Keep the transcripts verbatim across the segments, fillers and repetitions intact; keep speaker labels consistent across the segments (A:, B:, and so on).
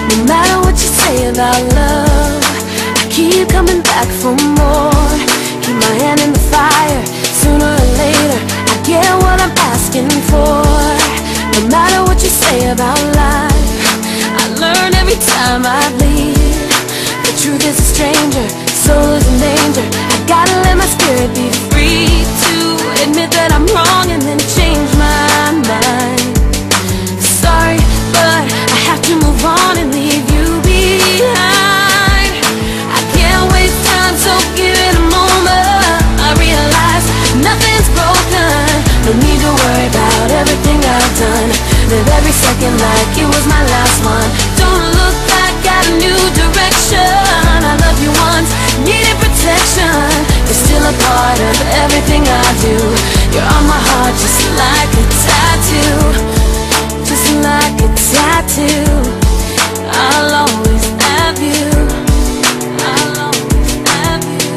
A: No matter what you say about love, I keep coming back for more. Keep my hand in the fire, sooner or later I get what I'm asking for. No matter what you say about life, I learn every time I bleed. The truth is a stranger, soul is in danger. I gotta let my spirit be free to admit that I'm wrong and then change my mind. Sorry, but I have to move on and leave you behind. I can't waste time, so give it a moment. I realize nothing's broken. No need to worry about everything I've done. Live every second like it was my last one. Don't look back, got a new direction. I love you once, needed protection. You're still a part of everything I do. You're on my heart just like a tattoo. Just like a tattoo. I'll always have you. I'll always have you.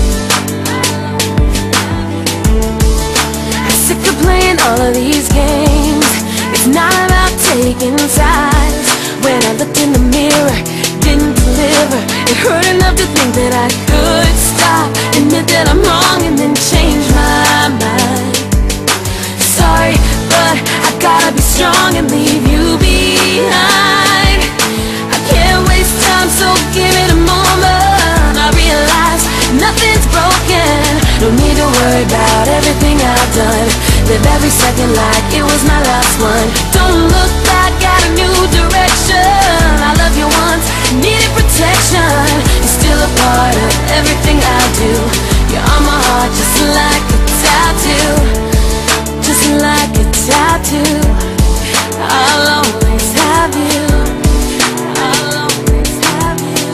A: I'm sick of playing all of these games. It's not about taking sides. When I looked in the mirror, didn't deliver. It hurt enough to think that I could stop, admit that I'm wrong and then change my mind. Sorry, but I gotta be strong and leave you behind. I can't waste time, so give it a moment. I realize nothing's broken. No need to worry about everything I've done. Live every second like it was my last one. Don't look back, got a new direction. I love you once, needed protection. You're still a part of everything I do. You're on my heart just like a tattoo. Just like a tattoo. I'll always have you. I'll always have you.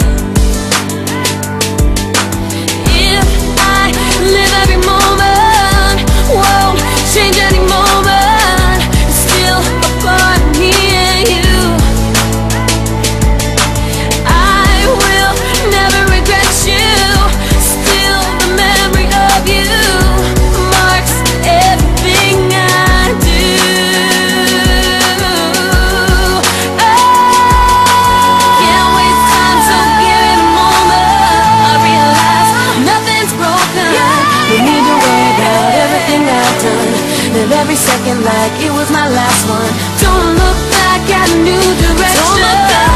A: If I live every moment, won't change any moment, it's still a part of me and you. I will never regret you. Still the memory of you marks everything I do. Oh, can't waste time, so give it a moment. I realize nothing's broken. No need to worry about everything I've done. Live every second like it was my last one. Don't look back, got a new direction. Don't look back.